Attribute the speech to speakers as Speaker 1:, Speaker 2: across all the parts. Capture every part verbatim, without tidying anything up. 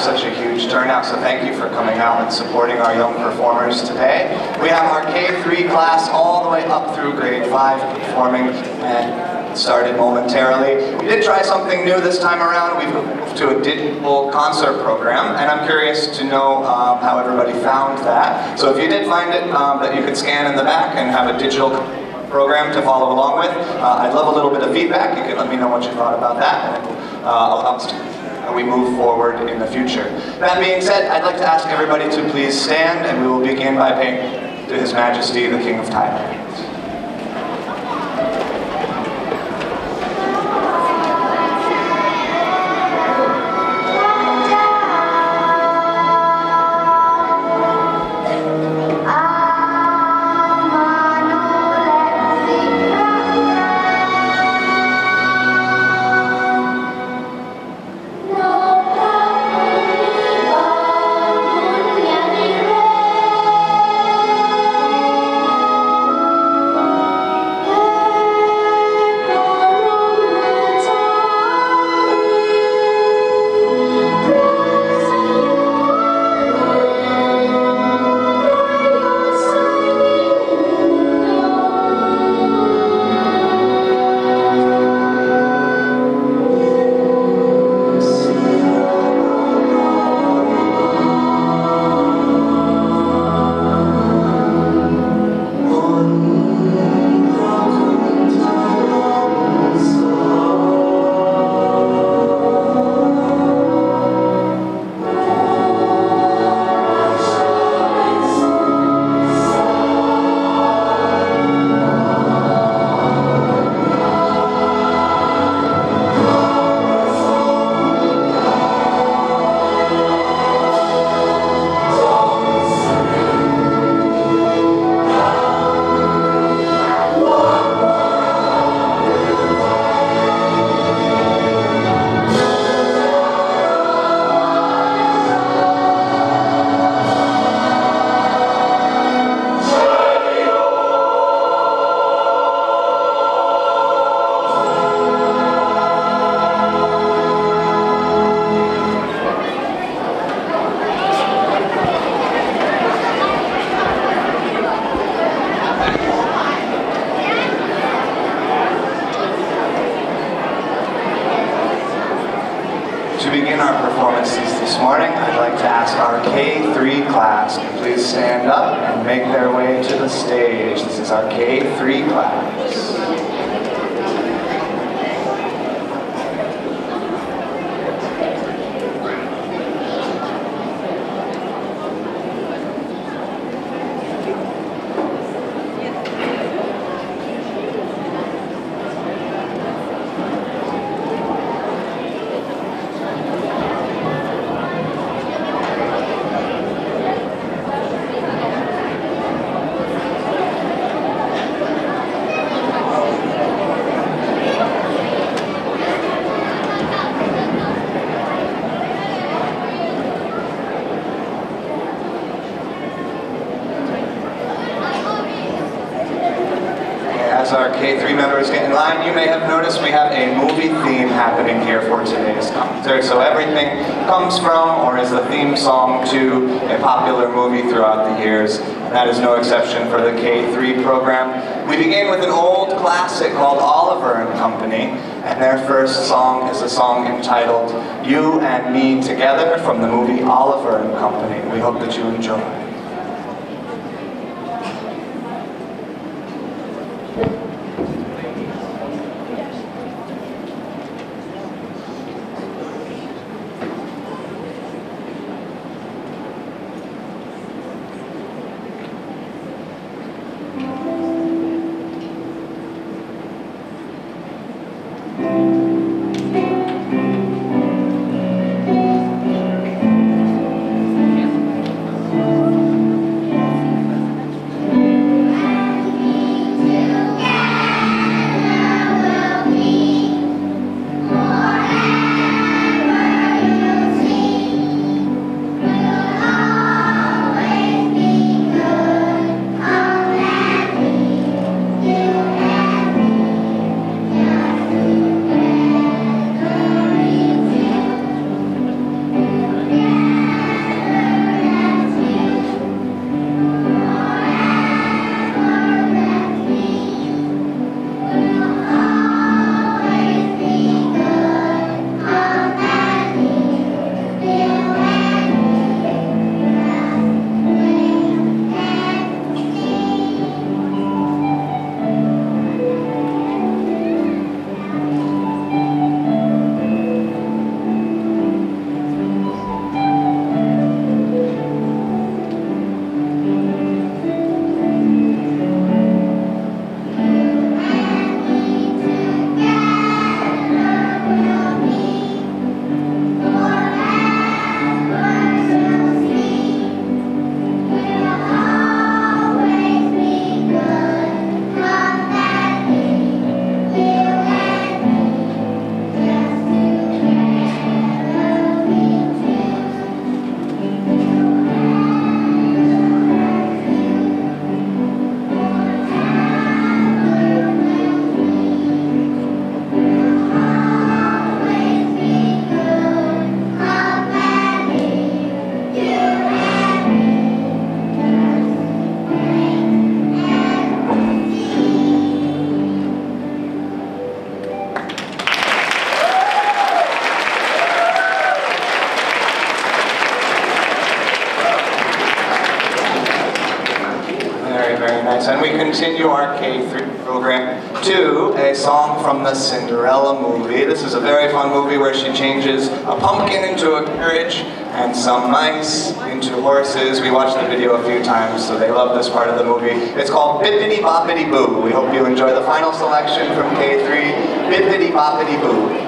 Speaker 1: such a huge turnout, so thank you for coming out and supporting our young performers today. We have our K three class all the way up through grade five performing and started momentarily. We did try something new this time around. We've moved to a digital concert program, and I'm curious to know um, how everybody found that. So if you did find it, um, that you could scan in the back and have a digital program to follow along with, uh, I'd love a little bit of feedback. You can let me know what you thought about that, and uh, allow us to we move forward in the future. That being said, I'd like to ask everybody to please stand, and we will begin by paying to His Majesty, the King of Thailand. To begin our performances this morning, I'd like to ask our K three class to please stand up and make their way to the stage. This is our K three class. As our K three members get in line, you may have noticed we have a movie theme happening here for today's concert. So everything comes from or is the theme song to a popular movie throughout the years. That is no exception for the K three program. We begin with an old classic called Oliver and Company, and their first song is a song entitled You and Me Together from the movie Oliver and Company. We hope that you enjoy.
Speaker 2: Yeah.
Speaker 1: Very, very nice. And we continue our K three program to a song from the Cinderella movie. This is a very fun movie where she changes a pumpkin into a carriage and some mice into horses. We watched the video a few times, so they love this part of the movie. It's called Bippity Boppity Boo. We hope you enjoy the final selection from K three, Bippity Boppity Boo.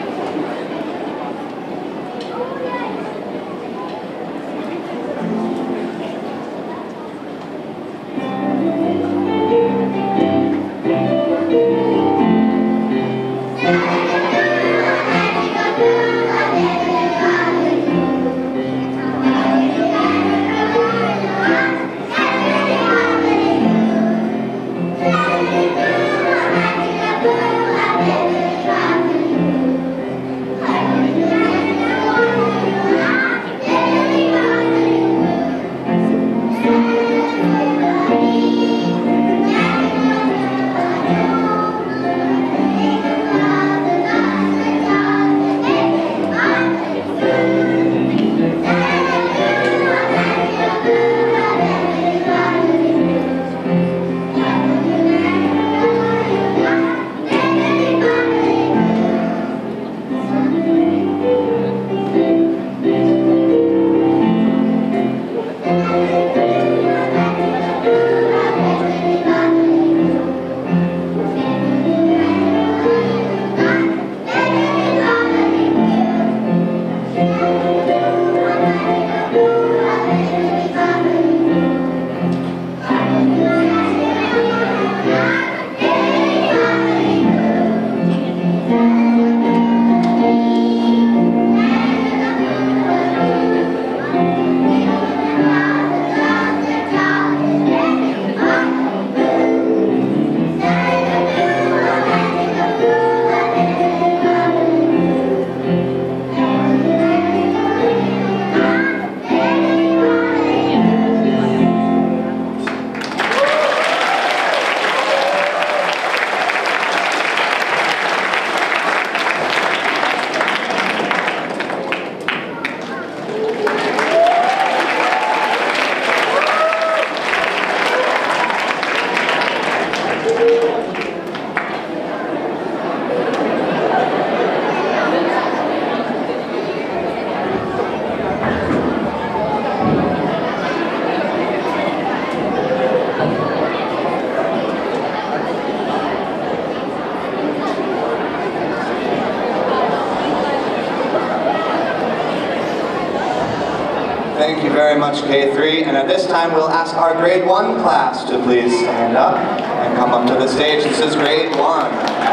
Speaker 1: Thank you very much, K three. And at this time, we'll ask our grade one class to please stand up and come up to the stage. This is grade one.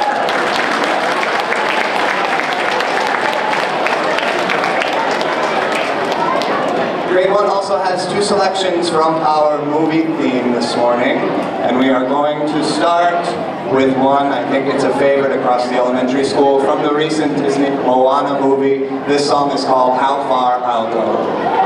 Speaker 1: Grade one also has two selections from our movie theme this morning. And we are going to start with one, I think it's a favorite across the elementary school, from the recent Disney Moana movie. This song is called How Far I'll Go.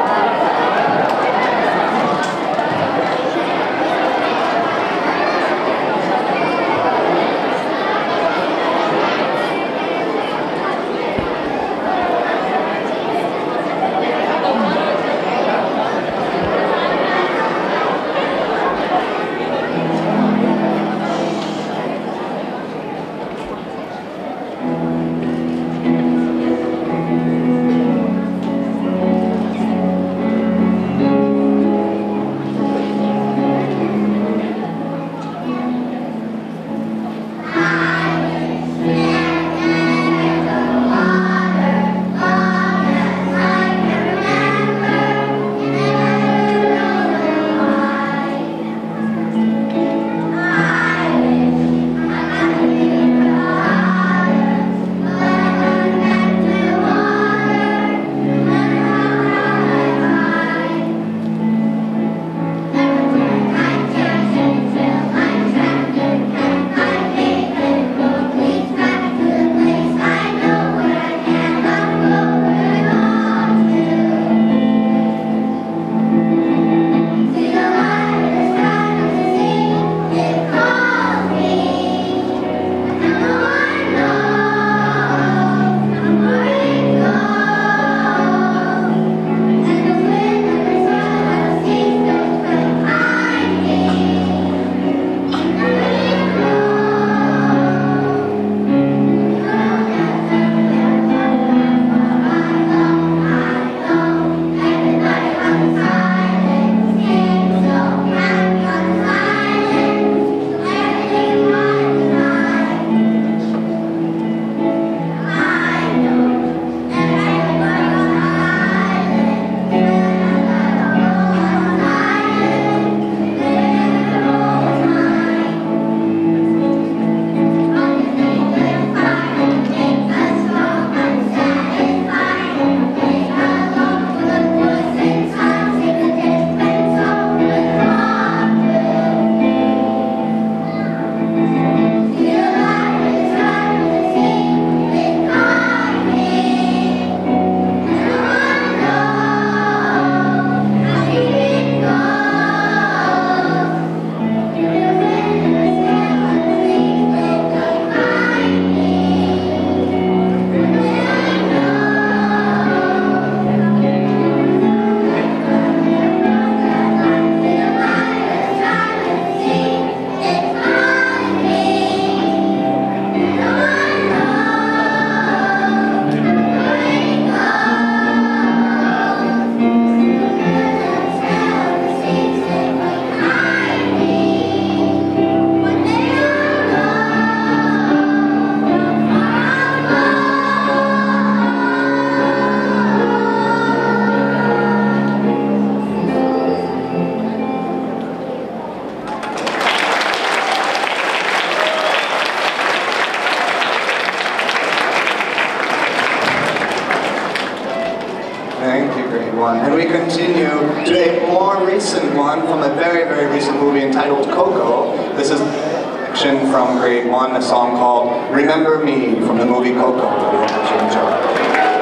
Speaker 1: we continue to a more recent one from a very, very recent movie entitled Coco. This is a section from grade one, a song called Remember Me from the movie Coco. We hope that you enjoy.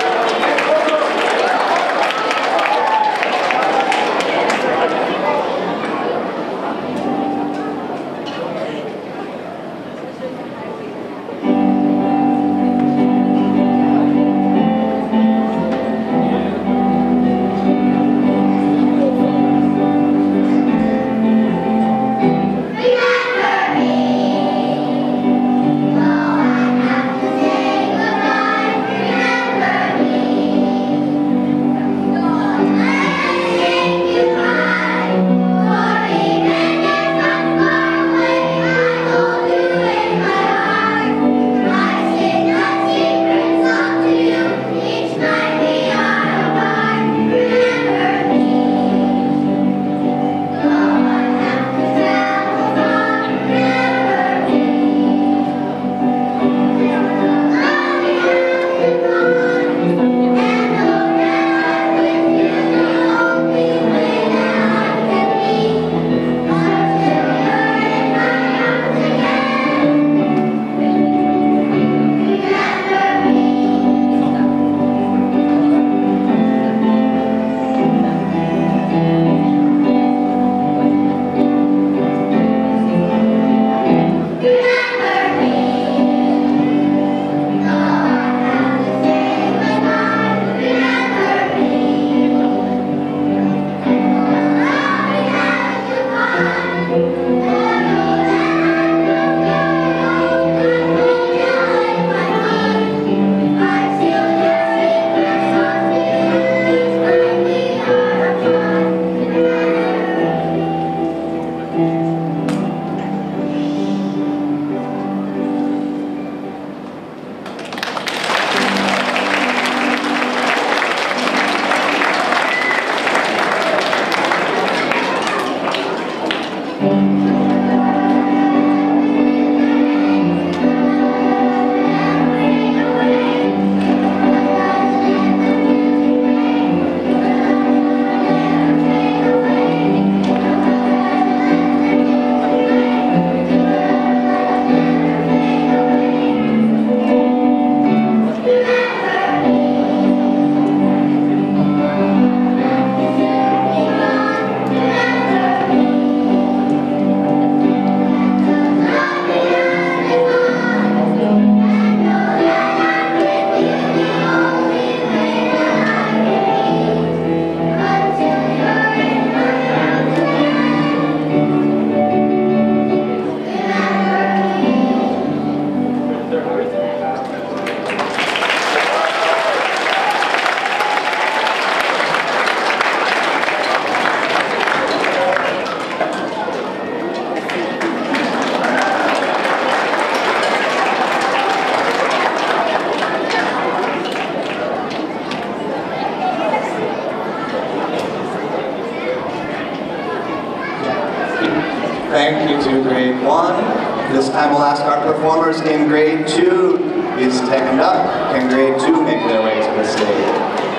Speaker 1: Thank you to grade one. This time we'll ask our performers in grade two, please stand up. Can grade two make their way to the stage?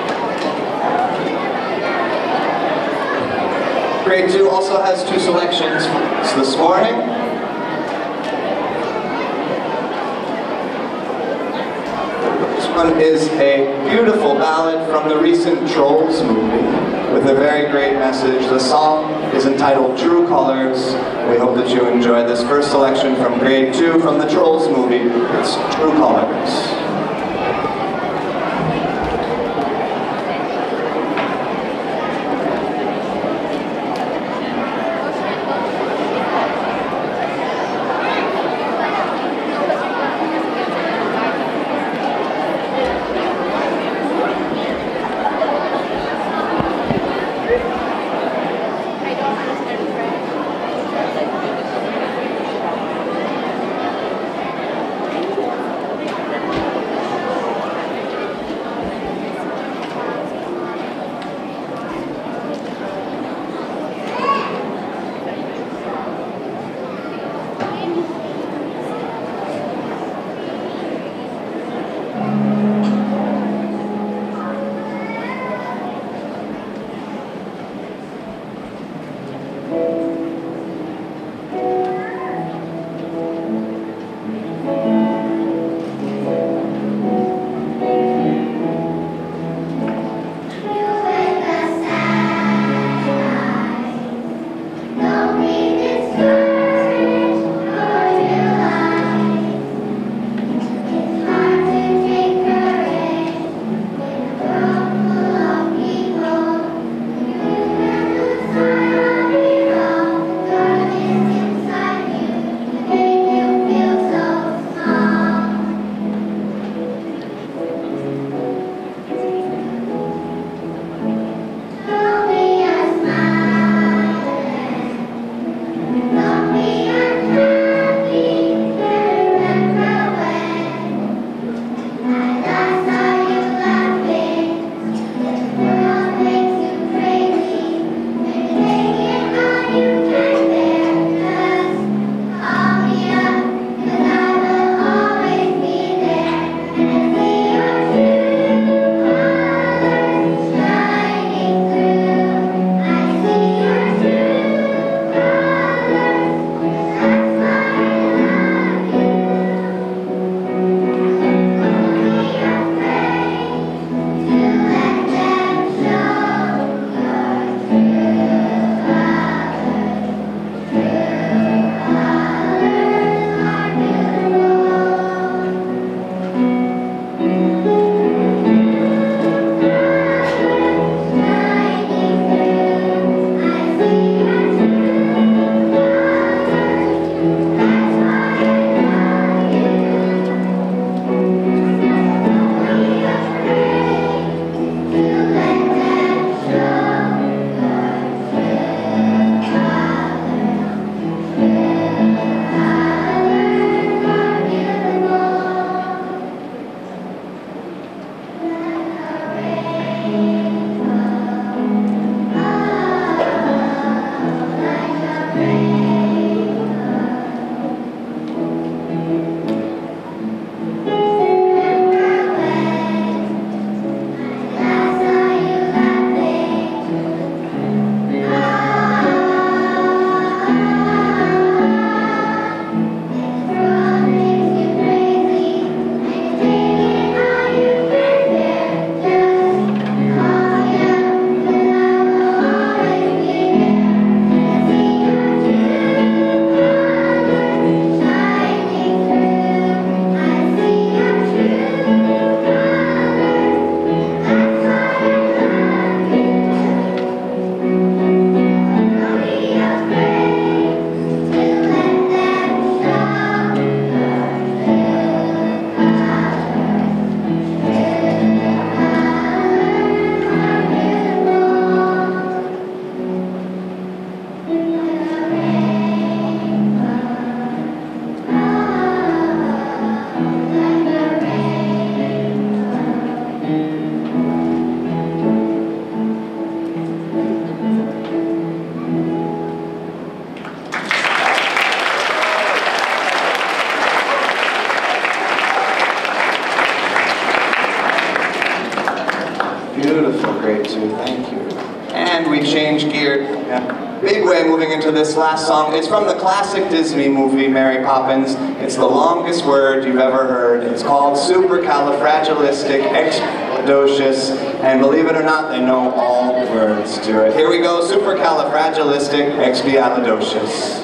Speaker 1: Grade two also has two selections this morning. This one is a beautiful ballad from the recent Trolls movie with a very great message. The song is entitled True Colors. We hope that you enjoy this first selection from grade two from the Trolls movie. It's True Colors. Yeah. Big way moving into this last song. It's from the classic Disney movie, Mary Poppins. It's the longest word you've ever heard. It's called Supercalifragilisticexpialidocious, and believe it or not, they know all the words to it. Here we go, Supercalifragilisticexpialidocious.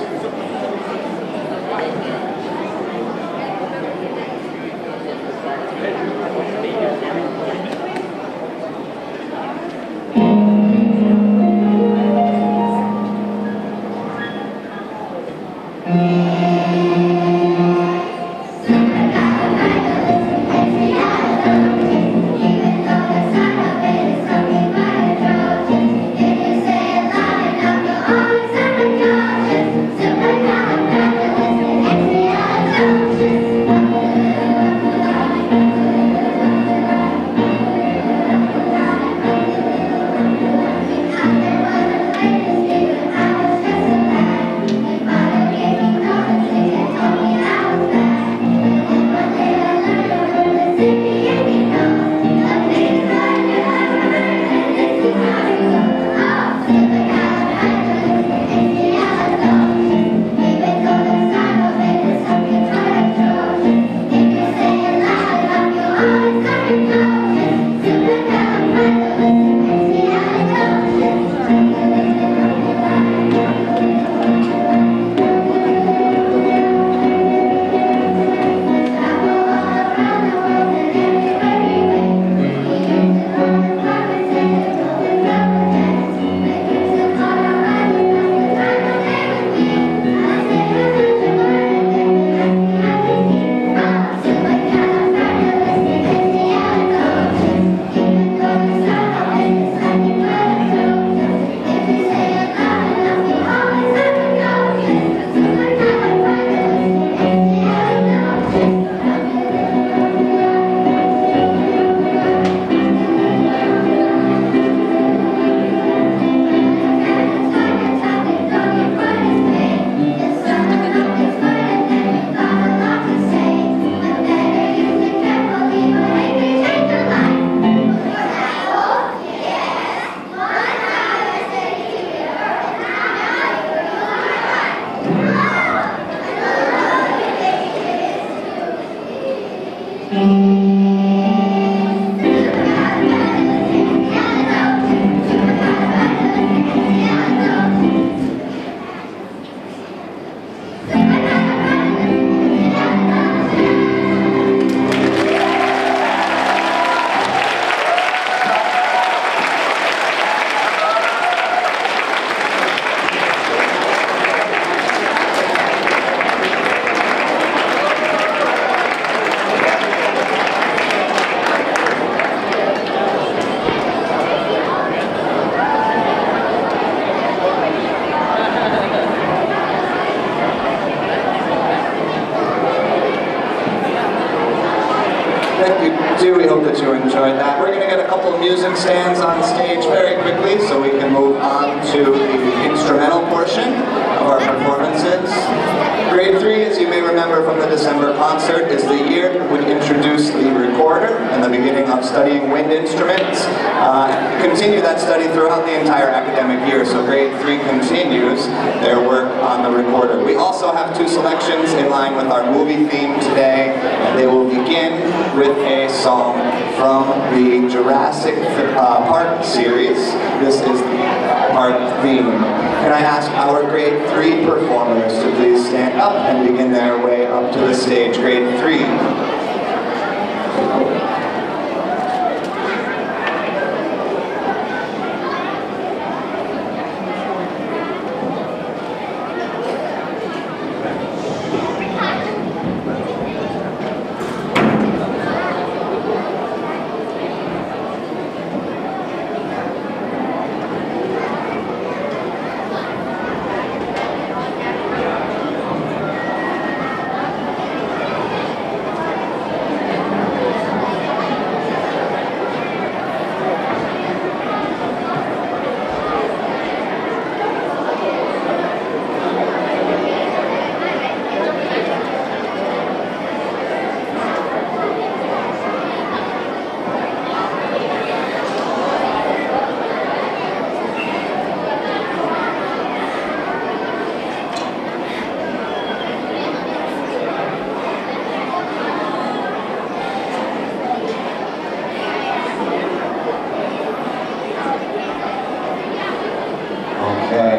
Speaker 1: We hope that you enjoyed that. We're going to get a couple of music stands on stage very quickly so we can move on to the instrumental portion of our performances. Grade three, as you may remember from the December concert, is the year that we introduced the recorder and the beginning of studying wind instruments. Uh, continue that study throughout the entire academic year, so grade three continues their work on the recorder. We also have two selections in line with our movie theme today, and they will begin with a song from the Jurassic uh, Park series. This is the Park theme. Can I ask our grade three performers to please stand up and begin their way up to the stage? Grade three.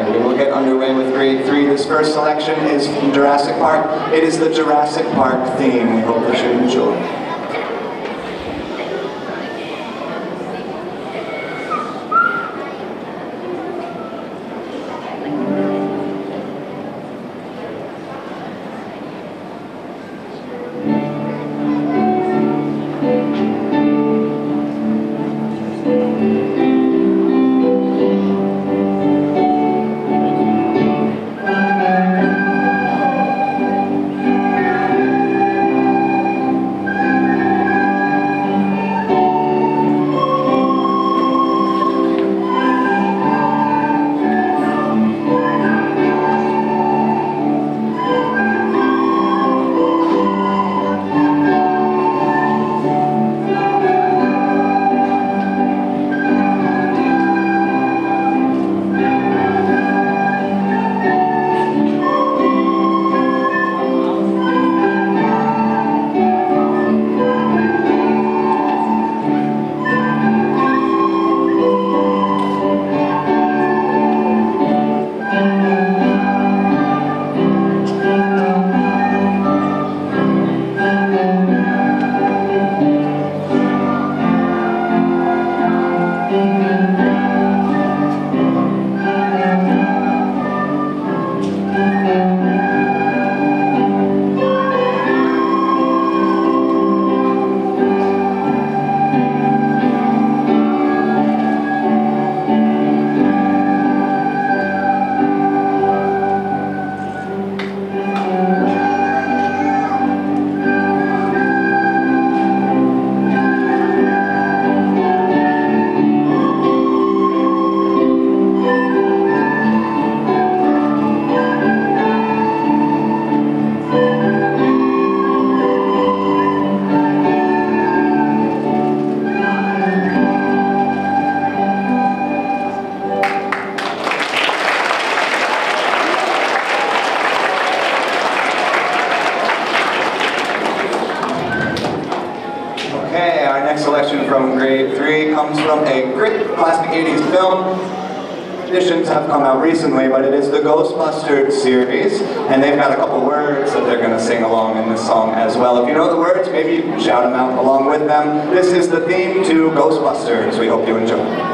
Speaker 1: And we will get underway with grade three. This first selection is from Jurassic Park. It is the Jurassic Park theme. We hope that you enjoy. Selection from grade three comes from a great classic eighties film. Editions have come out recently, but it is the Ghostbusters series, and they've got a couple words that they're going to sing along in this song as well. If you know the words, maybe you can shout them out along with them. This is the theme to Ghostbusters. We hope you enjoy.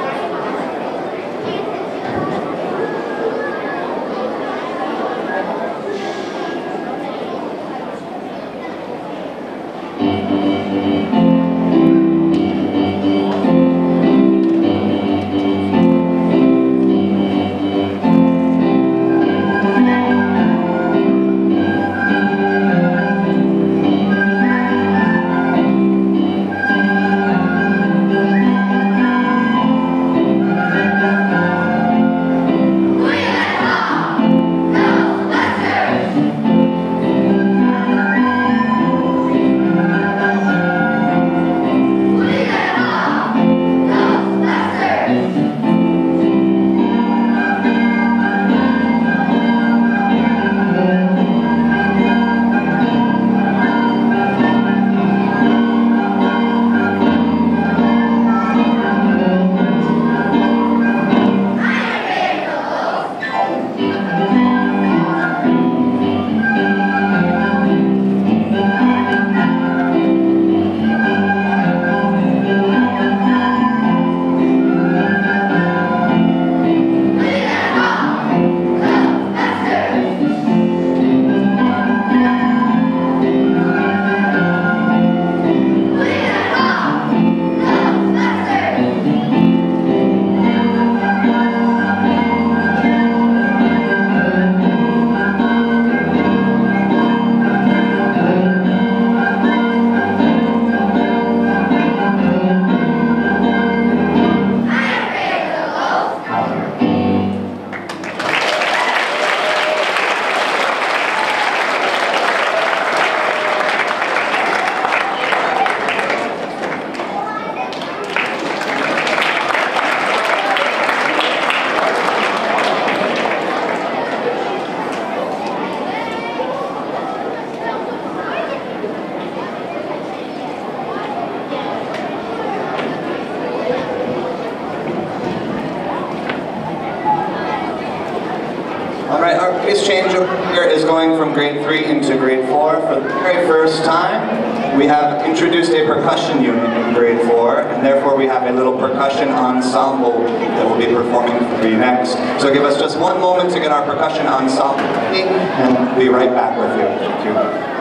Speaker 1: All right, our pace change here is going from grade three into grade four. For the very first time, we have introduced a percussion unit in grade four, and therefore we have a little percussion ensemble that will be performing for you next. So give us just one moment to get our percussion ensemble ready, and we'll be right back with you. Thank you.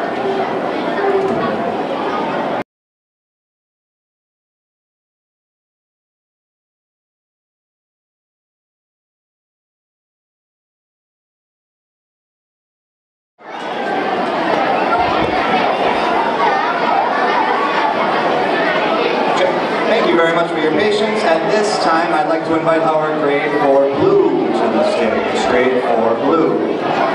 Speaker 1: Thank you very much for your patience. At this time, I'd like to invite our grade four blue to the stage. Grade four blue.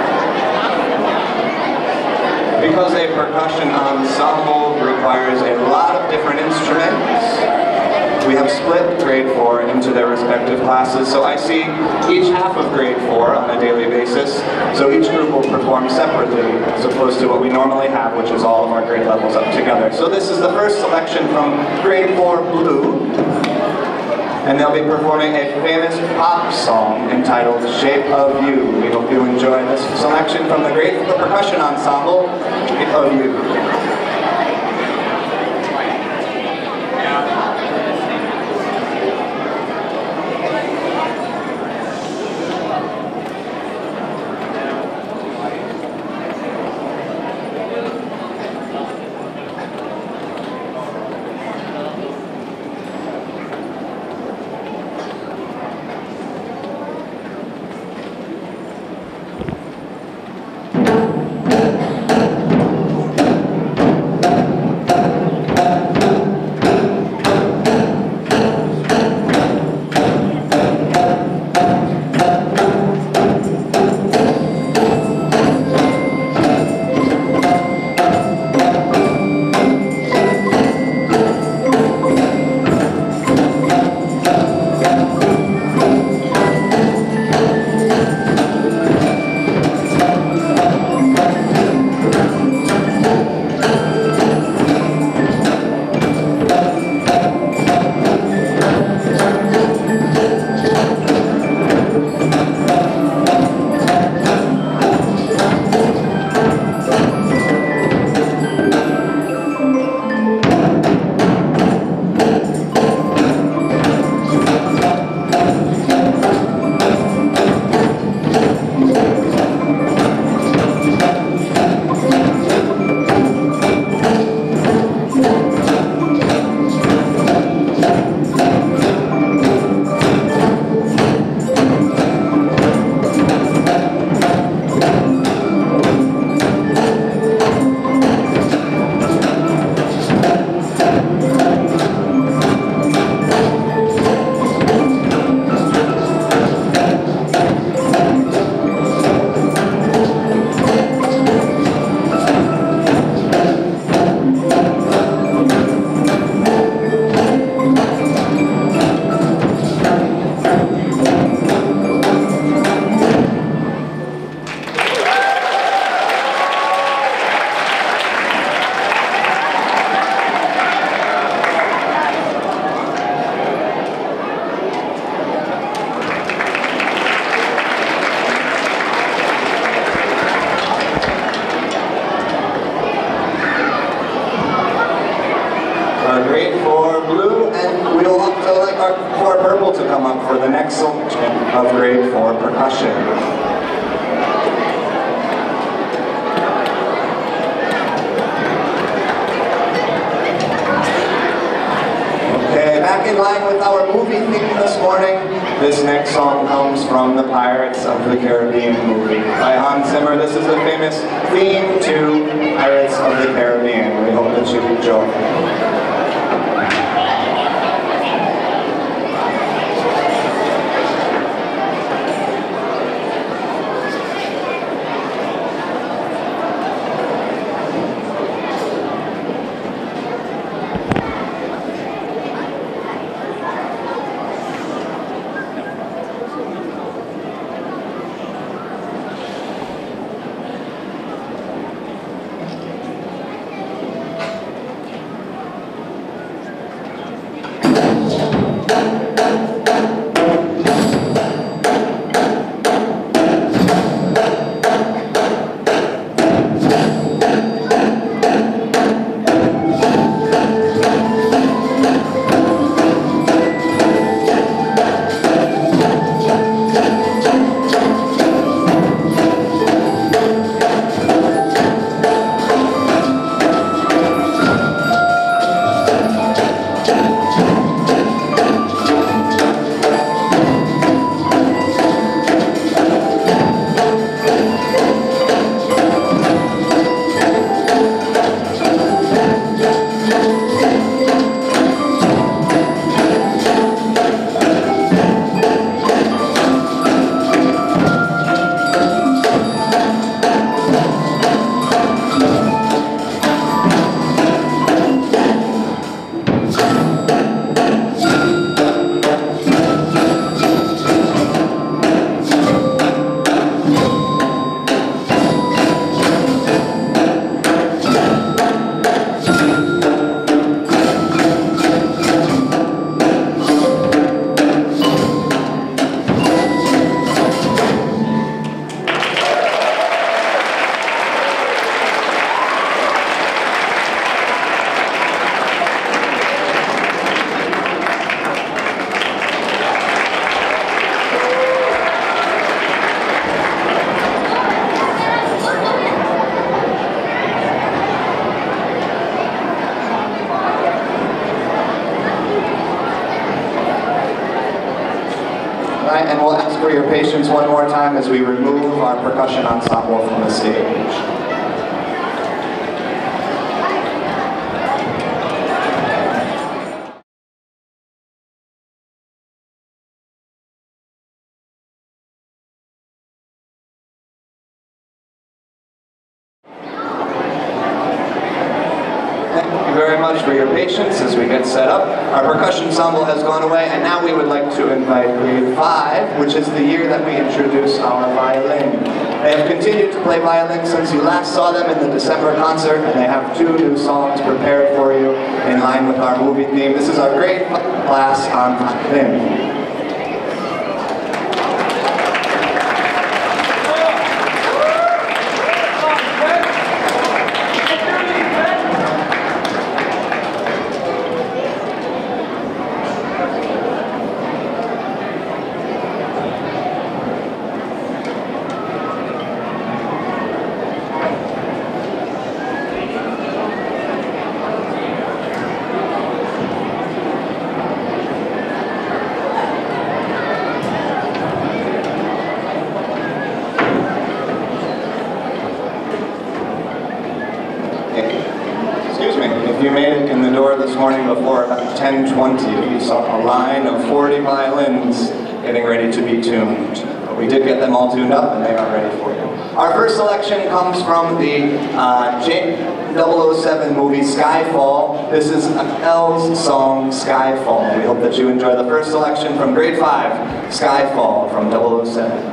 Speaker 1: Because a percussion ensemble requires a lot of different instruments, we have split grade four into their respective classes. So I see each half of grade four on a daily basis. So each group will perform separately, as opposed to what we normally have, which is all of our grade levels up together. So this is the first selection from grade four blue. And they'll be performing a famous pop song entitled Shape of You. We hope you enjoy this selection from the grade four percussion ensemble, Shape of You. Grade four blue, and we'll also like our four purple to come up for the next selection of grade four percussion. Okay, back in line with our movie theme this morning, this next song comes from the Pirates of the Caribbean movie by Hans Zimmer. This is the famous theme to Pirates of the Caribbean. We hope that you enjoy. instructions one more time as we remove our percussion ensemble from the stage. Very much for your patience as we get set up. Our percussion ensemble has gone away, and now we would like to invite grade five, which is the year that we introduced our violin. They have continued to play violin since you last saw them in the December concert, and they have two new songs prepared for you in line with our movie theme. This is our grade five class on violin. Excuse me, if you made it in the door this morning before about ten twenty, you saw a line of forty violins getting ready to be tuned. But we did get them all tuned up and they are ready for you. Our first selection comes from the uh, J double oh seven movie Skyfall. This is Adele's song Skyfall. We hope that you enjoy the first selection from grade five, Skyfall from double oh seven.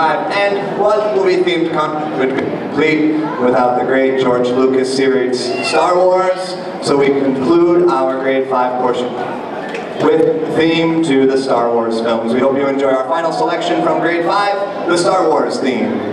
Speaker 1: five. And what movie-themed con would be complete without the great George Lucas series Star Wars? So we conclude our grade five portion with theme to the Star Wars films. We hope you enjoy our final selection from grade five, the Star Wars theme.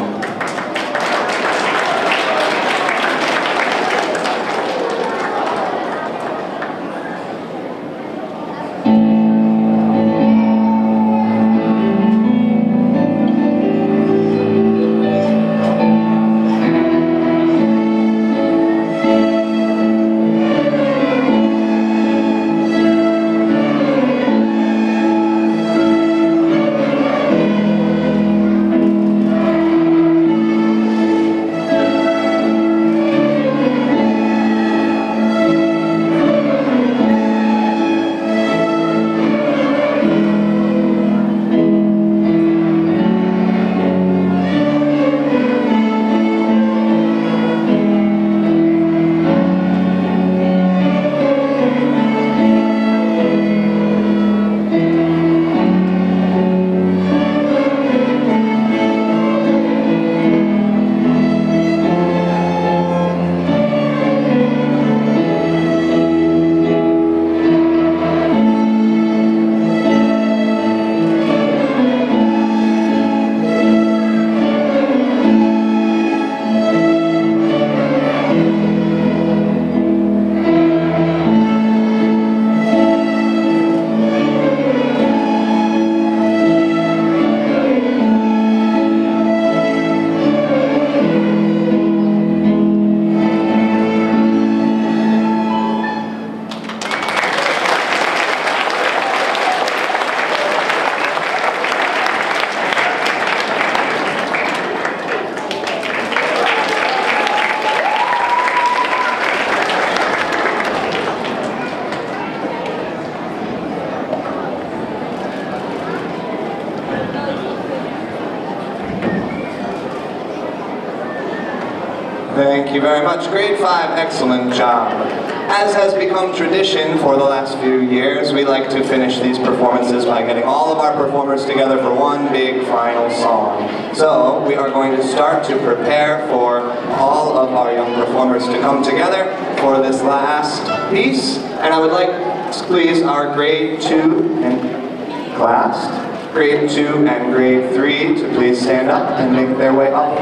Speaker 1: Thank you very much. Grade five, excellent job. As has become tradition for the last few years, we like to finish these performances by getting all of our performers together for one big final song. So we are going to start to prepare for all of our young performers to come together for this last piece. And I would like, please, our grade two and class, grade two and grade three to please stand up and make their way up.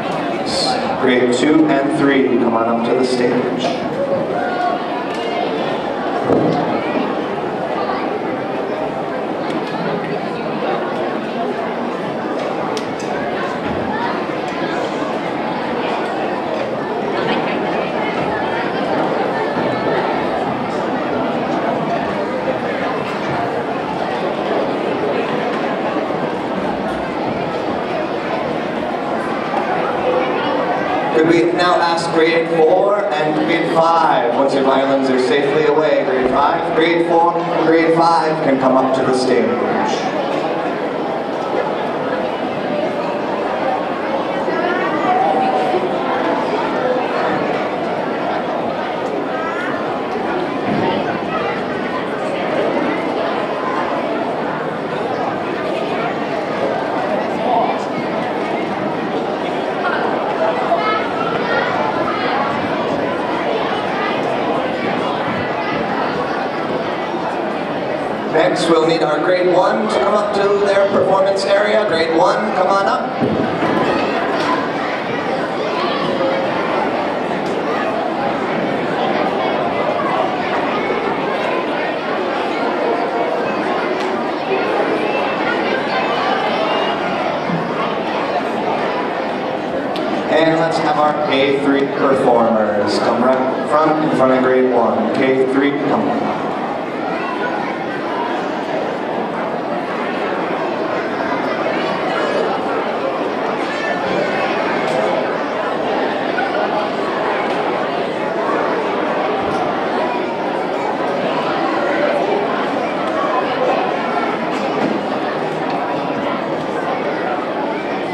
Speaker 1: Grade two and three, come on up to the stage. Could we now ask grade four and grade five, once your violins are safely away, grade five, grade four, and grade five can come up to the stage. Next, we'll need our grade one to come up to their performance area. Grade one, come on up. And let's have our K three performers come right front in front of grade one. K three, come on.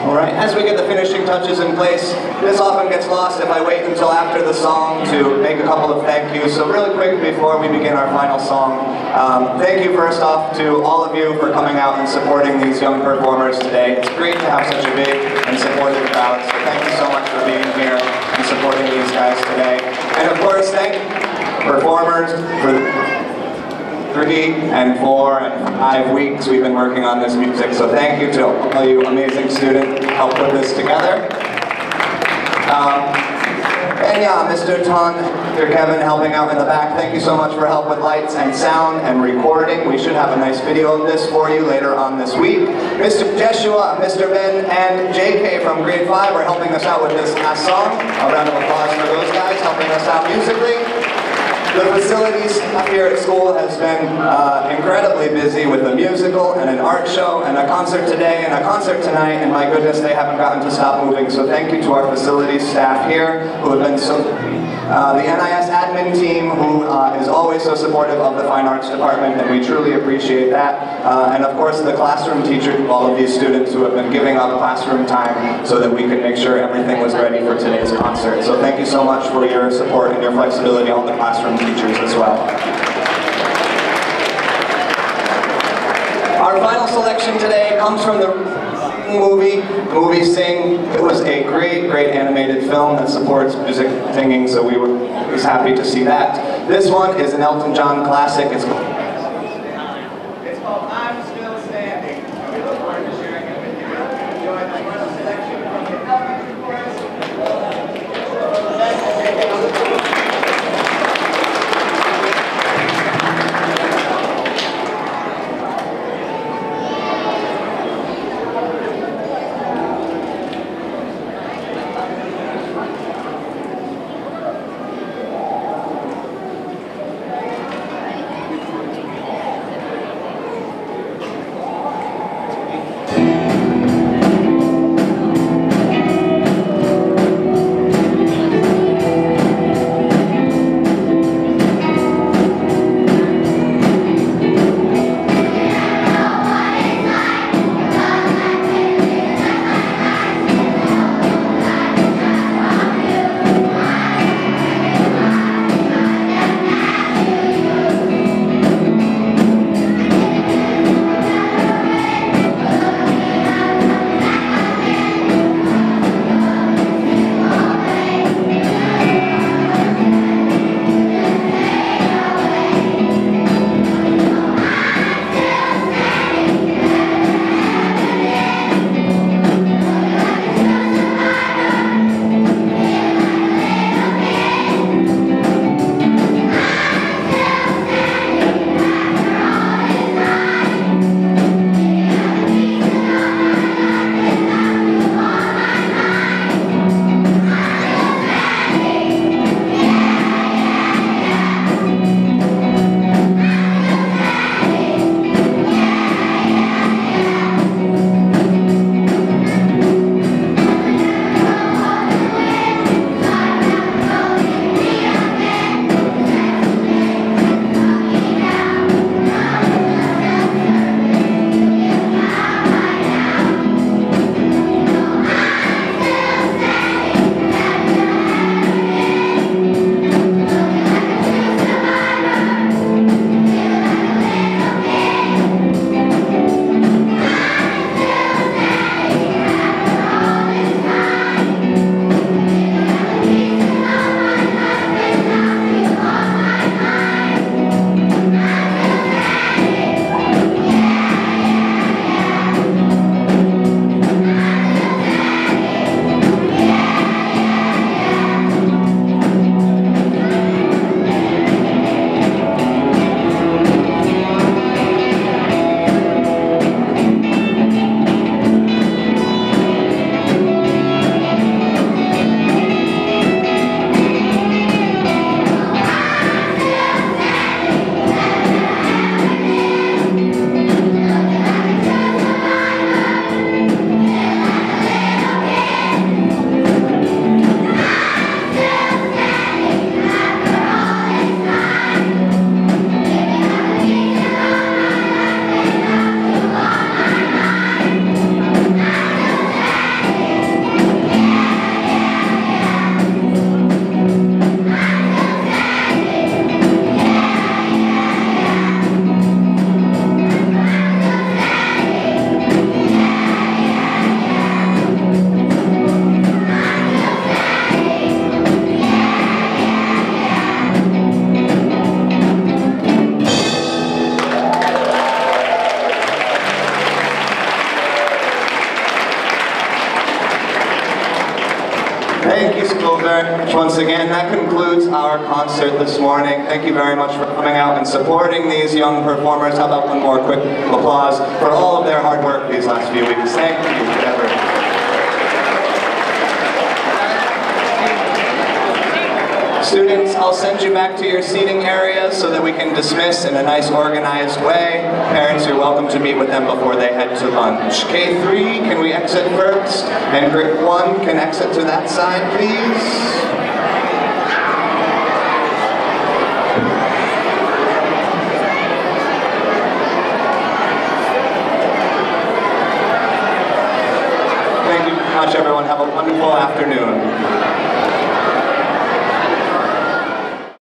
Speaker 1: All right, as we get the finishing touches in place, this often gets lost if I wait until after the song to make a couple of thank yous. So really quick before we begin our final song, um, thank you first off to all of you for coming out and supporting these young performers today. It's great to have such a big and supportive crowd, so thank you so much for being here and supporting these guys today. And of course, thank performers for three and four and five weeks we've been working on this music, so thank you to all you amazing students who helped put this together. Um, and yeah, Mister Ton, Mister Kevin helping out in the back, thank you so much for help with lights and sound and recording. We should have a nice video of this for you later on this week. Mister Jeshua, Mister Ben, and J K from grade five are helping us out with this last song. A round of applause for those guys helping us out musically. The facilities up here at school has been uh, incredibly busy with a musical and an art show and a concert today and a concert tonight, and my goodness, they haven't gotten to stop moving. So thank you to our facilities staff here who have been so, uh, the N I S admin team who uh, is always so supportive of the Fine Arts Department, and we truly appreciate that. Uh, and of course the classroom teachers, all of these students who have been giving up classroom time so that we could make sure everything was ready for today's concert. So thank you so much for your support and your flexibility on the classroom teachers as well. Our final selection today comes from the movie, the movie Sing. It was a great, great animated film that supports music singing, so we were was happy to see that. This one is an Elton John classic. It's called, it's called I'm Still Standing. We look forward to sharing it with you. Enjoy the final selection from the Elton Chorus. Thank you, school very much once again. That concludes our concert this morning. Thank you very much for coming out and supporting these young performers. How about one more quick applause for all of their hard work these last few weeks. Thank you, everyone. Students, I'll send you back to your seating areas so that we can dismiss in a nice organized way. Parents, you're welcome to meet with them before they head to lunch. K three, can we exit first? And grade one can exit to that side, please. Thank you very much, everyone. Have a wonderful afternoon.